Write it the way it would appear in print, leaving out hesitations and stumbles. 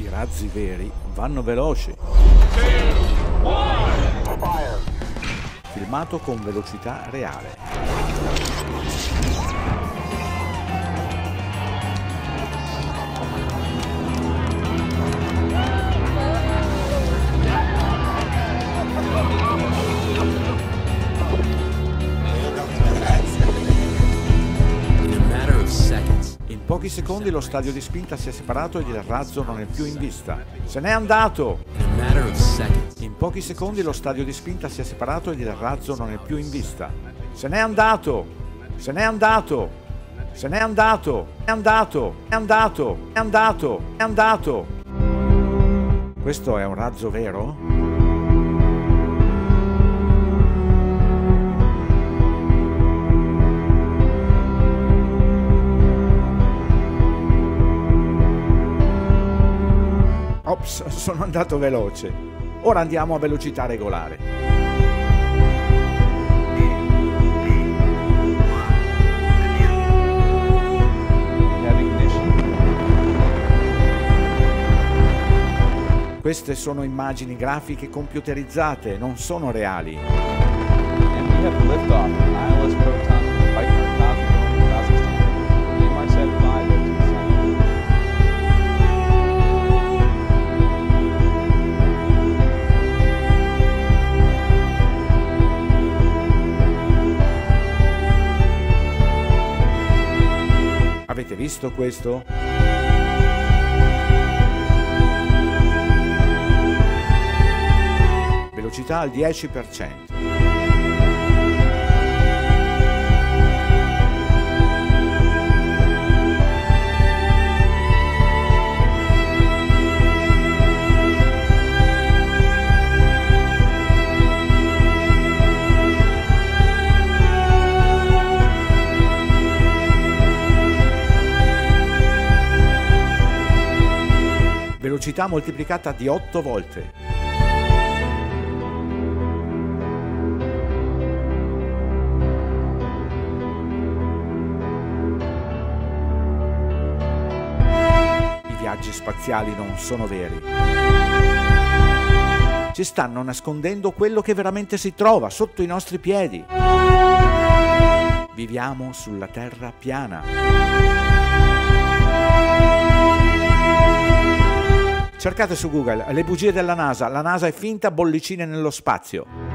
I razzi veri vanno veloci. Filmato con velocità reale. In pochi secondi lo stadio di spinta si è separato ed il razzo non è più in vista. Se n'è andato! In pochi secondi lo stadio di spinta si è separato ed il razzo non è più in vista. Se n'è andato! Se n'è andato! Se n'è andato! È andato! È andato! È andato! È andato! Questo è un razzo vero? Ops, sono andato veloce. Ora andiamo a velocità regolare. Queste sono immagini grafiche computerizzate, non sono reali. Avete visto questo? Velocità al 10%. Velocità moltiplicata di 8 volte. I viaggi spaziali non sono veri. Ci stanno nascondendo quello che veramente si trova sotto i nostri piedi. Viviamo sulla terra piana. Cercate su Google le bugie della NASA. La NASA è finta, bollicine nello spazio.